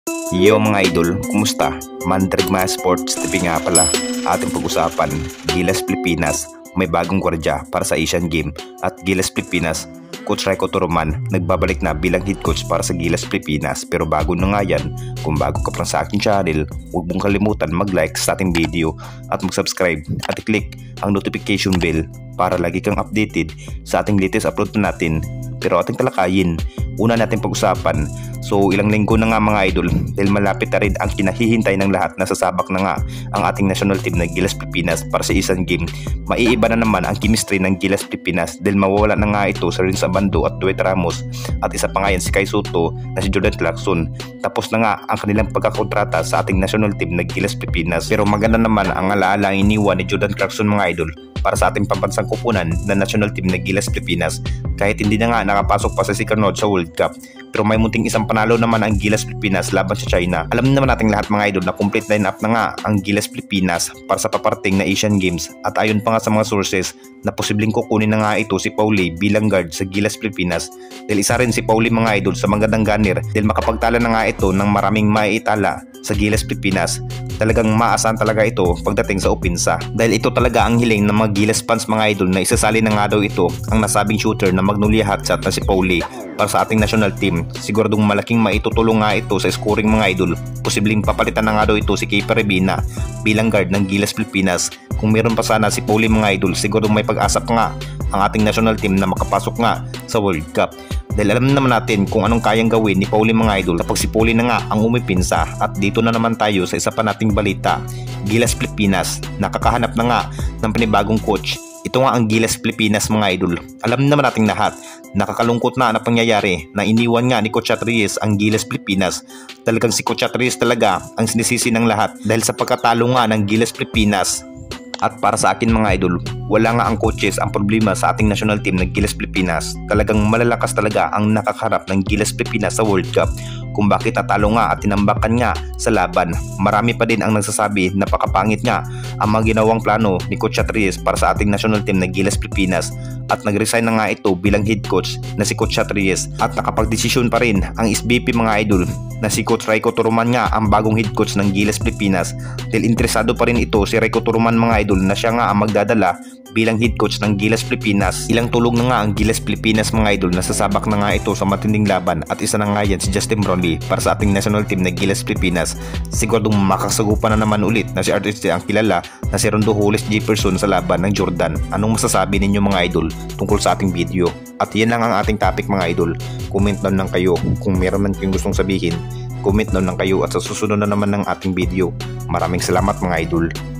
Yo mga idol, kumusta? Mandrag mga Sports TV nga pala. Ating pag-usapan, Gilas Pilipinas, may bagong gwardya para sa Asian Game at Gilas Pilipinas. Coach Rico Turuman nagbabalik na bilang head coach para sa Gilas Pilipinas. Pero bago na nga yan, kung bago ka pa sa aking channel, huwag mong kalimutan mag-like sa ating video at mag-subscribe at i-click ang notification bell para lagi kang updated sa ating latest upload na natin. Pero ating talakayin, una natin pag-usapan. So ilang linggo na nga mga idol dahil malapit na rin ang kinahihintay ng lahat na sasabak na nga ang ating national team na Gilas Pilipinas para sa Asian Game. Maiiba na naman ang chemistry ng Gilas Pilipinas dahil mawawala na nga ito sa Rinsa Bando at Dwight Ramos at isa pa nga yan si Kai Soto na si Jordan Clarkson. Tapos na nga ang kanilang pagkakontrata sa ating national team na Gilas Pilipinas. Pero maganda naman ang alaala ang iniwan ni Jordan Clarkson mga idol para sa ating pambansang kupunan na national team na Gilas Pilipinas kahit hindi na nga nakapasok pa sa second round sa World Cup. Pero may munting isang panalo naman ang Gilas Pilipinas laban sa China. Alam naman nating lahat mga idol na complete line-up na nga ang Gilas Pilipinas para sa paparating na Asian Games at ayon pa nga sa mga sources na posibleng kukunin na nga ito si Pauli bilang guard sa Gilas Pilipinas dahil isa rin si Pauli mga idol sa magandang gunner dahil makapagtala na nga ito ng maraming maiitala sa Gilas Pilipinas. Talagang maasahan talaga ito pagdating sa opinsa dahil ito talaga ang hiling ng mga Gilas fans mga idol na isasali na nga daw ito ang nasabing shooter na Magnolia Hotshot na si Pauli para sa ating national team. Siguradong malaking maitutulong nga ito sa scoring mga idol. Posibleng papalitan na nga daw ito si Kiefer Rebina bilang guard ng Gilas Pilipinas. Kung meron pa sana si Pauli mga idol, siguradong may pag-asa pa nga ang ating national team na makapasok nga sa World Cup. Dahil alam naman natin kung anong kayang gawin ni Pauli mga idol kapag si Pauli na nga ang umipinsa. At dito na naman tayo sa isa pa nating balita. Gilas Pilipinas, nakakahanap na nga ng panibagong coach. Ito nga ang Gilas Pilipinas mga idol. Alam naman nating lahat, nakakalungkot na pangyayari na iniwan nga ni Coach Reyes ang Gilas Pilipinas. Talagang si Coach Reyes talaga ang sinisisi ng lahat dahil sa pagkatalo nga ng Gilas Pilipinas. At para sa akin mga idol, wala nga ang coaches ang problema sa ating national team ng Gilas Pilipinas. Talagang malalakas talaga ang nakakaharap ng Gilas Pilipinas sa World Cup. Kung bakit natalo nga at tinambakan nga sa laban. Marami pa din ang nagsasabi na pakapangit nga ang mga ginawang plano ni Coach Reyes para sa ating national team na Gilas Pilipinas. At nag-resign na nga ito bilang head coach na si Coach Reyes. At nakapagdesisyon pa rin ang SBP mga idol na si Coach Rico Turuman nga ang bagong head coach ng Gilas Pilipinas. Dahil interesado pa rin ito si Rico Turuman mga idol na siya nga ang magdadala bilang head coach ng Gilas Pilipinas. Ilang tulog na nga ang Gilas Pilipinas mga idol na sasabak na nga ito sa matinding laban at isa na nga yan si Justin Brownlee para sa ating national team na Gilas Pilipinas. Siguradong makasagupan na naman ulit na si artist ang kilala na si Rondo Hollis Jefferson sa laban ng Jordan. Anong masasabi ninyo mga idol tungkol sa ating video? At yan lang ang ating topic mga idol. Comment down lang kayo kung meron man kayong gustong sabihin. Comment down lang kayo at sa susunod na naman ng ating video. Maraming salamat mga idol.